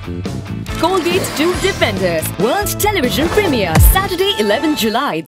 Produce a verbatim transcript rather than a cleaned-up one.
Colgate Tooth Defenders World Television Premiere Saturday eleventh July.